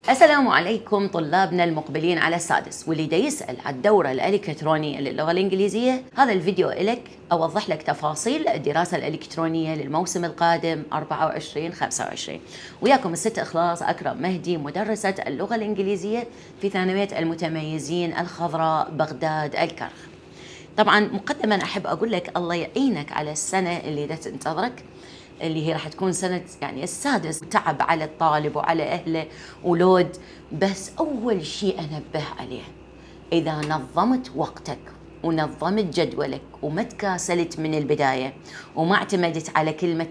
السلام عليكم طلابنا المقبلين على السادس، واللي دا يسأل على الدورة الإلكترونية للغة الإنجليزية. هذا الفيديو إلك أوضح لك تفاصيل الدراسة الإلكترونية للموسم القادم 24-25. وياكم الست إخلاص أكرم مهدي، مدرسة اللغة الإنجليزية في ثانوية المتميزين الخضراء بغداد الكرخ. طبعا مقدما أحب أقول لك الله يعينك على السنة اللي دا تنتظرك، اللي هي راح تكون سنة يعني السادس، تعب على الطالب وعلى أهله ولود. بس أول شيء أنبه عليه، إذا نظمت وقتك ونظمت جدولك وما تكاسلت من البداية وما اعتمدت على كلمة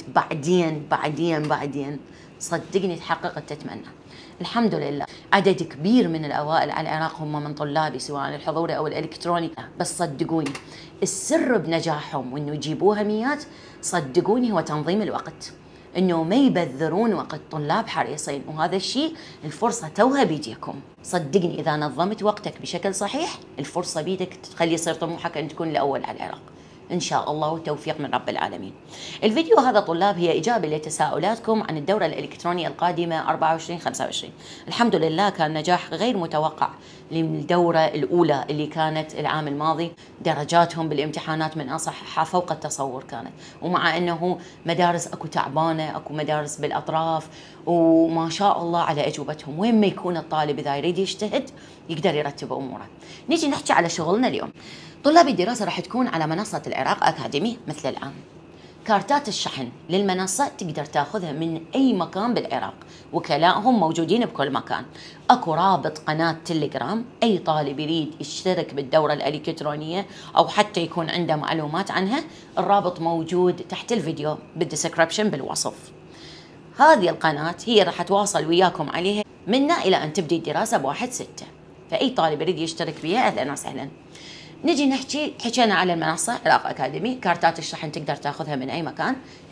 بعدين، صدقني تحقق التتمنى. الحمد لله عدد كبير من الأوائل على العراق هم من طلابي، سواء الحضوري أو الإلكتروني. بس صدقوني السر بنجاحهم وإنه يجيبوها ميات، صدقوني هو تنظيم الوقت، إنه ما يبذرون وقت. طلاب حريصين، وهذا الشيء الفرصة توها بيديكم. صدقني إذا نظمت وقتك بشكل صحيح، الفرصة بيدك تخلي يصير طموحك أن تكون الأول على العراق إن شاء الله، والتوفيق من رب العالمين. الفيديو هذا طلاب هي إجابة لتساؤلاتكم عن الدورة الإلكترونية القادمة 24-25. الحمد لله كان نجاح غير متوقع للدورة الأولى اللي كانت العام الماضي. درجاتهم بالامتحانات من أصحها فوق التصور كانت، ومع أنه مدارس أكو تعبانة، أكو مدارس بالأطراف، وما شاء الله على أجوبتهم. وين ما يكون الطالب إذا يريد يجتهد يقدر يرتب أموره. نيجي نحكي على شغلنا اليوم. طلاب الدراسة راح تكون على منصة العراق أكاديمي مثل الآن. كارتات الشحن للمنصة تقدر تاخذها من أي مكان بالعراق، وكلائهم موجودين بكل مكان. أكو رابط قناة تليجرام، أي طالب يريد يشترك بالدورة الإلكترونية أو حتى يكون عنده معلومات عنها، الرابط موجود تحت الفيديو بالديسكريبشن بالوصف. هذه القناة هي راح تواصل وياكم عليها منا إلى أن تبدي الدراسة ب1/6، فأي طالب يريد يشترك بها أهلا وسهلا. نجي حكينا على المنصة عراق أكاديمي. كارتات الشحن تقدر تاخذها من أي مكان.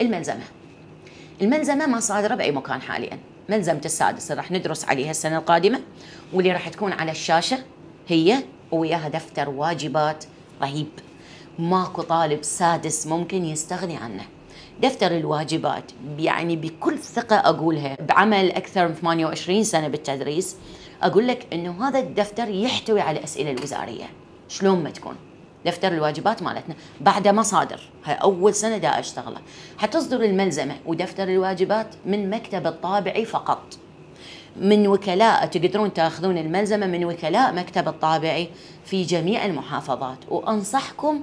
الملزمة ما صادرة بأي مكان حاليا. ملزمة السادس راح ندرس عليها السنة القادمة، واللي راح تكون على الشاشة هي وياها دفتر واجبات رهيب، ماكو طالب سادس ممكن يستغني عنه. دفتر الواجبات يعني بكل ثقة أقولها، بعمل أكثر من 28 سنة بالتدريس، أقول لك إنه هذا الدفتر يحتوي على أسئلة الوزارية. شلون ما تكون دفتر الواجبات مالتنا بعد ما صادر، هاي أول سنة دا أشتغله. حتصدر الملزمة ودفتر الواجبات من مكتب الطابعي فقط، من وكلاء. تقدرون تاخذون الملزمة من وكلاء مكتب الطابعي في جميع المحافظات. وأنصحكم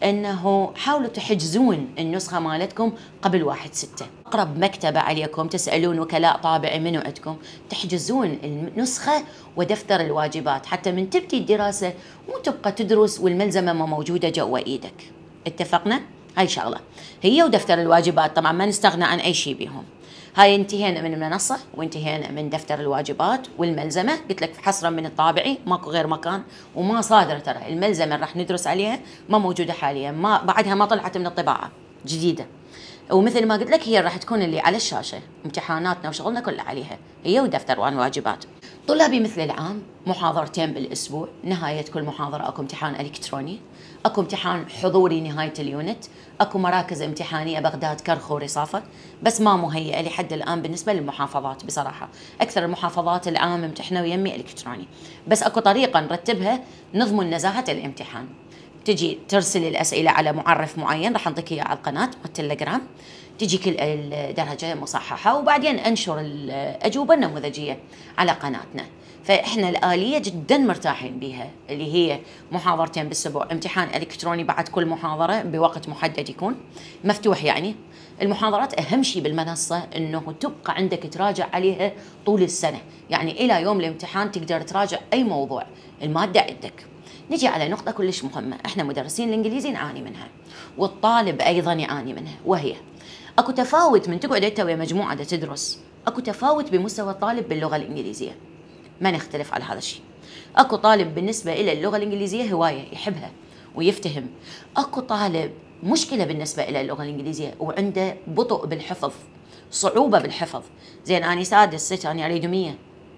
أنه حاولوا تحجزون النسخة مالتكم قبل 1/6. أقرب مكتبة عليكم تسألون وكلاء طابعي منو عندكم، تحجزون النسخة ودفتر الواجبات، حتى من تبدي الدراسة مو تبقى تدرس والملزمة ما موجودة جوا إيدك. اتفقنا؟ هاي شغلة هي ودفتر الواجبات. طبعا ما نستغنى عن أي شيء بهم. هاي انتهينا من المنصة وانتهينا من دفتر الواجبات والملزمة. قلت لك حصرا من الطابعي، ماكو غير مكان، وما صادرة ترى الملزمة اللي راح ندرس عليها ما موجودة حاليا، ما بعدها ما طلعت من الطباعة جديدة. ومثل ما قلت لك هي راح تكون اللي على الشاشة، امتحاناتنا وشغلنا كله عليها هي ودفتر الواجبات. طلابي مثل العام محاضرتين بالأسبوع، نهاية كل محاضرة أكو امتحان إلكتروني، أكو امتحان حضوري نهاية اليونت، أكو مراكز امتحانية بغداد كرخ ورصافة، بس ما مهيئة لحد الآن بالنسبة للمحافظات. بصراحة أكثر المحافظات العام امتحنوا يمي إلكتروني، بس أكو طريقة نرتبها نضمن نزاهة الامتحان. تجي ترسل الأسئلة على معرف معين، راح نعطيك إياه على القناة والتليجرام، تجي كل الدرجة مصححة، وبعدين أنشر الأجوبة النموذجية على قناتنا. فإحنا الآلية جدا مرتاحين بها، اللي هي محاضرتين بالأسبوع، امتحان إلكتروني بعد كل محاضرة بوقت محدد يكون مفتوح. يعني المحاضرات أهم شيء بالمنصة إنه تبقى عندك تراجع عليها طول السنة، يعني إلى يوم الامتحان تقدر تراجع أي موضوع، المادة عندك. نجي على نقطة كلش مهمة، احنا مدرسين الانجليزي نعاني منها، والطالب ايضا يعاني منها، وهي اكو تفاوت من تقعد انت ويا مجموعة تدرس، اكو تفاوت بمستوى الطالب باللغة الانجليزية، ما نختلف على هذا الشيء. اكو طالب بالنسبة الى اللغة الانجليزية هواية يحبها ويفتهم، اكو طالب مشكلة بالنسبة الى اللغة الانجليزية وعنده بطء بالحفظ، صعوبة بالحفظ. زين انا سادس ست، انا اريد 100.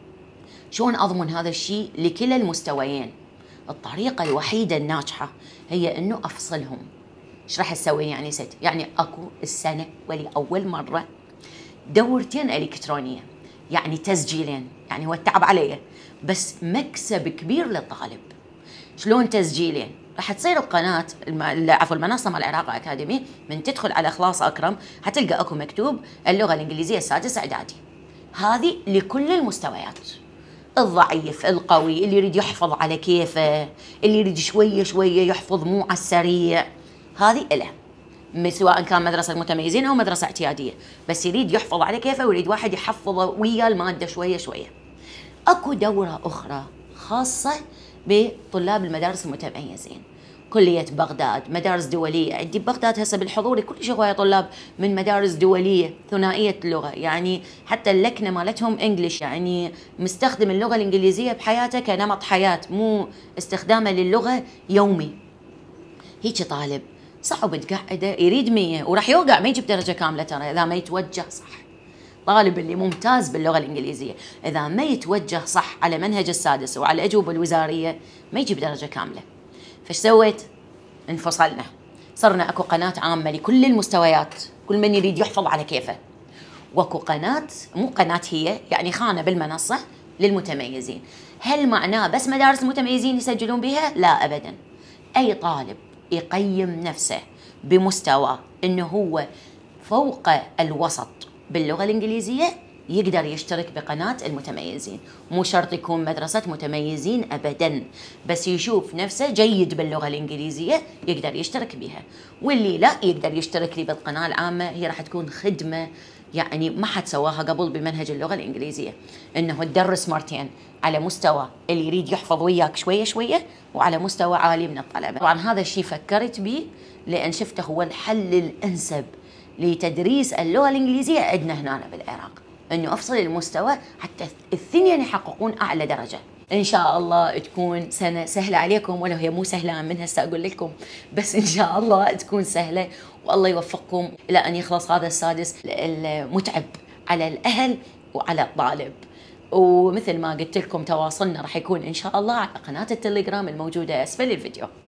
شلون اضمن هذا الشيء لكلا المستويين؟ الطريقة الوحيدة الناجحة هي انه افصلهم. ايش راح اسوي يعني ست؟ يعني اكو السنة ولأول مرة دورتين الكترونية، يعني تسجيلين، يعني هو التعب عليه بس مكسب كبير للطالب. شلون تسجيلين؟ راح تصير القناة عفوا المنصة مال العراق أكاديمي، من تدخل على إخلاص أكرم حتلقى أكو مكتوب اللغة الإنجليزية السادس إعدادي. هذه لكل المستويات، الضعيف، القوي، اللي يريد يحفظ على كيفه، اللي يريد شوية شوية يحفظ مو على السريع، هذه إله. سواء كان مدرسة متميزين أو مدرسة اعتيادية، بس يريد يحفظ على كيفه ويريد واحد يحفظه ويا المادة شوية شوية. أكو دورة أخرى خاصة بطلاب المدارس المتميزين، كلية بغداد، مدارس دولية. عندي ببغداد هسه بالحضور كل هواية طلاب من مدارس دولية ثنائية اللغة، يعني حتى اللكنة مالتهم انجلش، يعني مستخدم اللغة الإنجليزية بحياته كنمط حياة، مو استخدامه للغة يومي. هيك طالب صعب تقعده يريد 100 وراح يوقع، ما يجيب درجة كاملة ترى إذا ما يتوجه صح. طالب اللي ممتاز باللغة الإنجليزية إذا ما يتوجه صح على منهج السادس وعلى الأجوبة الوزارية ما يجيب درجة كاملة. فايش سويت؟ انفصلنا، صرنا أكو قناة عامة لكل المستويات، كل من يريد يحفظ على كيفه. واكو قناة، مو قناة هي يعني خانة بالمنصة للمتميزين. هل معناه بس مدارس المتميزين يسجلون بها؟ لا أبدا. أي طالب يقيم نفسه بمستوى إنه هو فوق الوسط باللغة الإنجليزية يقدر يشترك بقناة المتميزين. مو شرط يكون مدرسة متميزين أبدا، بس يشوف نفسه جيد باللغة الإنجليزية يقدر يشترك بها. واللي لا يقدر يشترك لي بالقناة العامة، هي راح تكون خدمة يعني ما حد سواها قبل بمنهج اللغة الإنجليزية، إنه تدرس مرتين على مستوى اللي يريد يحفظ وياك شوية شوية وعلى مستوى عالي من الطلبة. طبعا هذا الشيء فكرت به لأن شفته هو الحل الأنسب لتدريس اللغة الإنجليزية عندنا هنا بالعراق، إنه أفصل المستوى حتى الثنين يحققون أعلى درجة. إن شاء الله تكون سنة سهلة عليكم، ولو هي مو سهلة من هسه أقول لكم، بس إن شاء الله تكون سهلة والله يوفقكم إلى أن يخلص هذا السادس المتعب على الأهل وعلى الطالب. ومثل ما قلت لكم تواصلنا راح يكون إن شاء الله على قناة التليجرام الموجودة أسفل الفيديو.